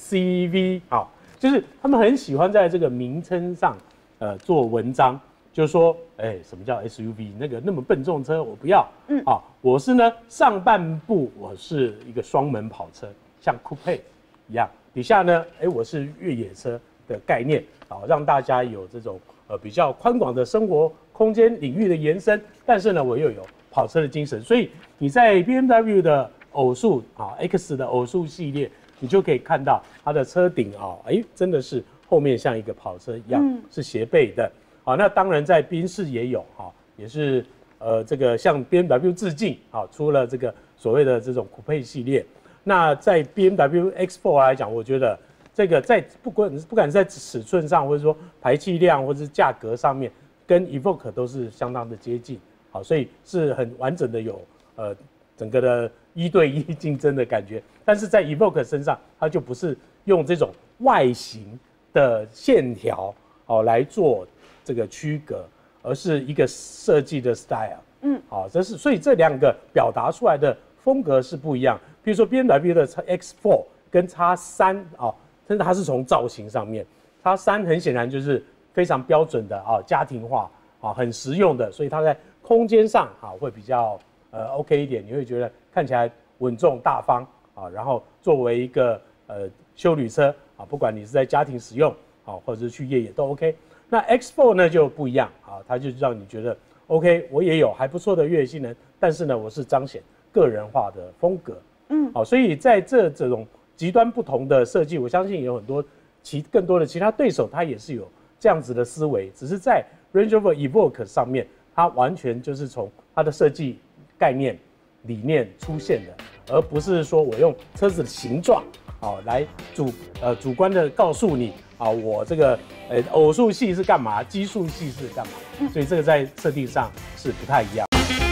SCV， 好，就是他们很喜欢在这个名称上做文章，就是说，什么叫 SUV？ 那么笨重车我不要，我是呢上半部我是一个双门跑车，像 Coupe 一样，底下呢，我是越野车的概念，让大家有这种比较宽广的生活空间领域的延伸，但是呢，我又有跑车的精神，所以你在 BMW 的偶数X 的偶数系列，你就可以看到它的车顶真的是后面像一个跑车一样，是斜背的。那当然在宾士也有也是这个向 BMW 致敬出了这个所谓的这种酷配系列。那在 BMW X4 来讲，我觉得这个在不管在尺寸上，或者说排气量，或者是价格上面，跟 Evoque 都是相当的接近，所以是很完整的有整个的1对1竞争的感觉。但是在 Evoque 身上，它就不是用这种外形的线条来做这个区隔，而是一个设计的 style。所以这两个表达出来的风格是不一样。比如说 BMW 的 X4 跟 X3 甚至它是从造型上面 ，X3 很显然就是非常标准的家庭化很实用的，所以它在空间上会比较OK 一点，你会觉得看起来稳重大方然后作为一个休旅车不管你是在家庭使用或者是去越野都 OK。那 X4 呢就不一样它就让你觉得 OK， 我也有还不错的越野性能，但是呢我是彰显个人化的风格。所以在这种极端不同的设计，我相信有很多更多的其他对手，他也是有这样子的思维，只是在 Range Rover Evoque 上面，它完全就是从它的设计概念理念出现的，而不是说我用车子的形状来主观的告诉你我这个偶数系是干嘛，奇数系是干嘛，所以这个在设定上是不太一样。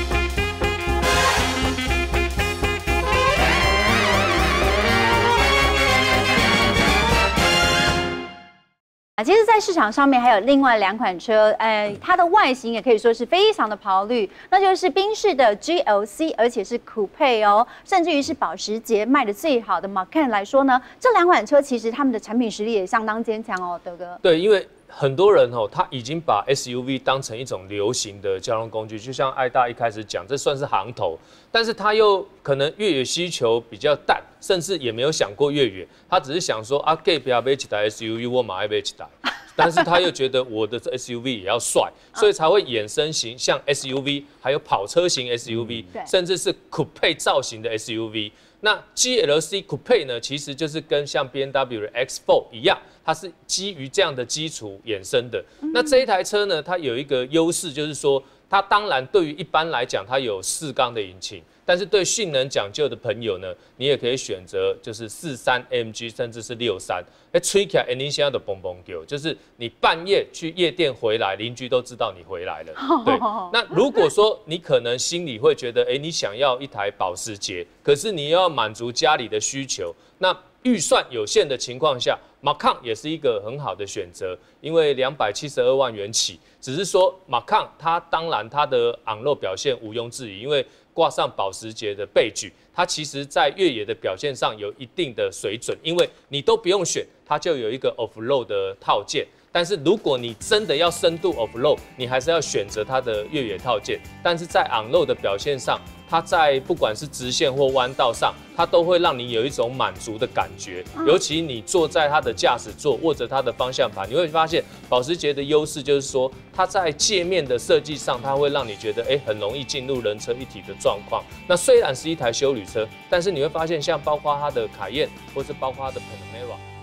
其实，在市场上面还有另外2款车，它的外形也可以说是非常的跑绿，那就是宾士的 GLC， 而且是酷配哦，甚至于是保时捷卖的最好的 Macan 来说呢，这2款车其实他们的产品实力也相当坚强哦，德哥。 对，因为很多人他已经把 SUV 当成一种流行的交通工具，就像艾大一开始讲，这算是行头，但是他又可能越野需求比较淡，甚至也没有想过越野，他只是想说隔壁买一台 SUV， 我买一台，但是他又觉得我的 SUV 也要帅，所以才会衍生型像 SUV， 还有跑车型 SUV， 甚至是酷配造型的 SUV。那 GLC Coupe 呢，其实就是跟像 BMW 的 X4 一样，它是基于这样的基础衍生的。那这一台车呢，它有一个优势，就是说它当然对于一般来讲，它有4缸的引擎，但是对性能讲究的朋友呢，你也可以选择就是43 AMG， 甚至是63。吹起来你现在的蹦蹦叫，就是你半夜去夜店回来，邻居都知道你回来了。对，那如果说你可能心里会觉得，你想要一台保时捷，可是你又要满足家里的需求，那预算有限的情况下，Macan 也是一个很好的选择，因为272万元起。只是说 Macan 它当然它的昂肉表现毋庸置疑，因为挂上保时捷的背具，它其实在越野的表现上有一定的水准，因为你都不用选，它就有一个 off-road 的套件。但是如果你真的要深度 off-road， 你还是要选择它的越野套件。但是在 on-road 的表现上，它在不管是直线或弯道上，它都会让你有一种满足的感觉。尤其你坐在它的驾驶座，握着它的方向盘，你会发现保时捷的优势就是说，它在界面的设计上，它会让你觉得很容易进入人车一体的状况。那虽然是一台休旅车，但是你会发现，像包括它的凯宴，或是包括它的 Panamera。